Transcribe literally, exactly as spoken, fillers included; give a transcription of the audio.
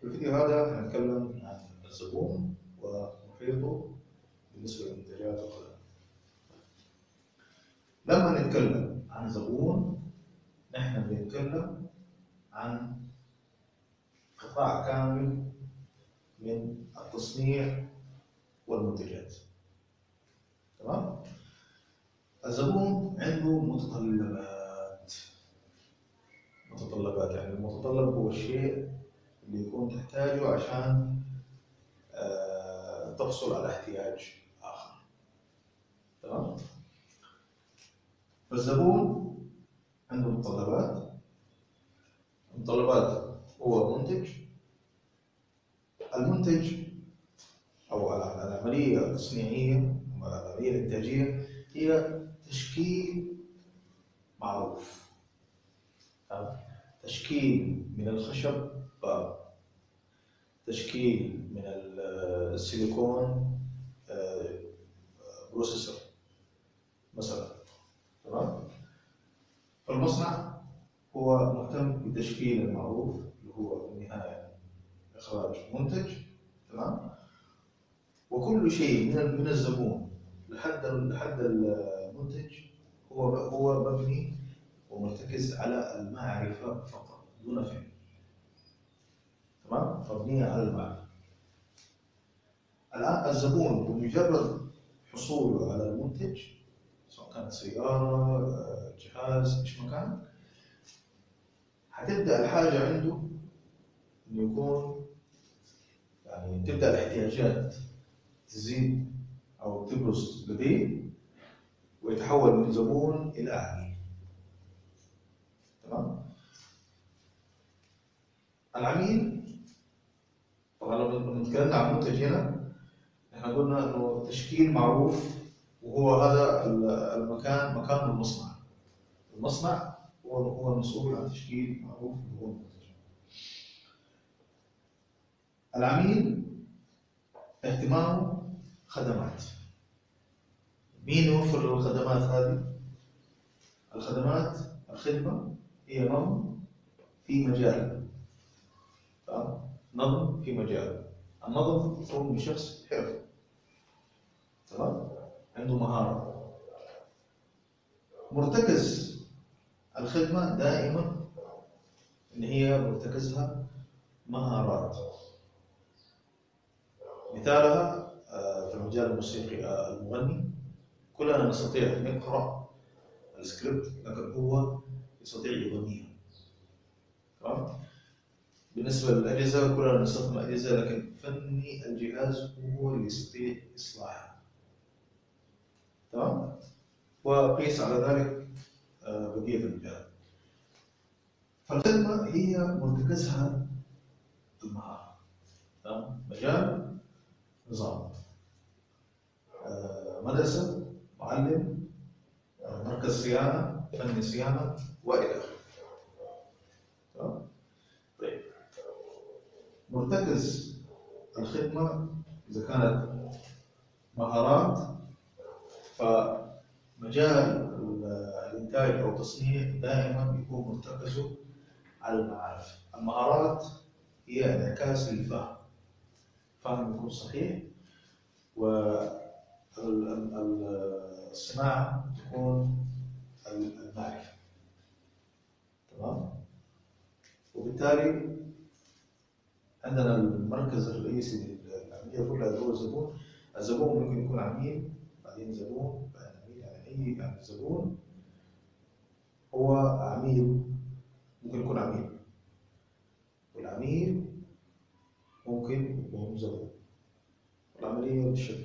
في الفيديو هذا هنتكلم عن الزبون ومحيطه بالنسبة للمنتجات والخدمات. لما نتكلم عن زبون نحن بنتكلم عن قطاع كامل من التصنيع والمنتجات. تمام؟ الزبون عنده متطلبات. متطلبات يعني المتطلب هو الشيء اللي يكون تحتاجه عشان آه تحصل على احتياج آخر. تمام؟ فالزبون عنده متطلبات. المتطلبات هو منتج. المنتج أو العملية التصنيعية أو العملية الإنتاجية هي تشكيل معروف. تشكيل من الخشب باب، تشكيل من السيليكون بروسيسور مثلا. تمام؟ فالمصنع هو مهتم بتشكيل المعروف اللي هو في النهاية إخراج منتج. تمام؟ وكل شيء من من الزبون لحد لحد المنتج هو هو مبني ومرتكز على المعرفة فقط دون فهم. تمام؟ مبنية على المعرفة. الآن الزبون بمجرد حصوله على المنتج سواء كانت سيارة، جهاز، ايش ما كان، حتبدأ الحاجة عنده إنه يكون يعني تبدأ الاحتياجات تزيد أو تبرز لديه ويتحول من زبون إلى عميل. تمام؟ العميل طبعا لما تكلمنا عن منتج هنا احنا قلنا انه تشكيل معروف وهو هذا المكان مكان المصنع. المصنع هو هو المسؤول عن تشكيل معروف وهو المنتج. العميل اهتمامه خدمات. مين يوفر الخدمات هذه؟ الخدمات الخدمة هي نظم في مجال. نظم في مجال. النظم يكون بشخص حرفي. تمام؟ عنده مهارة. مرتكز الخدمة دائما إن هي مرتكزها مهارات. مثالها في المجال الموسيقي المغني، كلنا نستطيع أن نقرأ السكريبت لكن هو يستطيع يغنيها. تمام؟ بالنسبة للأجهزة كلنا نستخدم أجهزة لكن فني الجهاز هو اللي يستطيع إصلاحها. تمام؟ وقيس على ذلك بقية المجالات. فالخدمة هي مرتكزها المهارة. تمام؟ مجال، نظام، مدرسة، معلم، مركز صيانة، فني صيانة وإلى آخره. تمام؟ طيب مرتكز الخدمة إذا كانت مهارات فمجال الإنتاج أو التصنيع دائما يكون مرتكزه على المعارف. المهارات هي انعكاس للفهم. فهم يكون صحيح والصناعة تكون المعرفة. تمام؟ وبالتالي عندنا المركز الرئيسي للعملية كلها اللي هو الزبون. الزبون ممكن يكون عميل بعدين زبون بعدين عميل. يعني أي يعني الزبون هو عميل ممكن يكون عميل والعميل ممكن يكون زبون. العملية بالشكل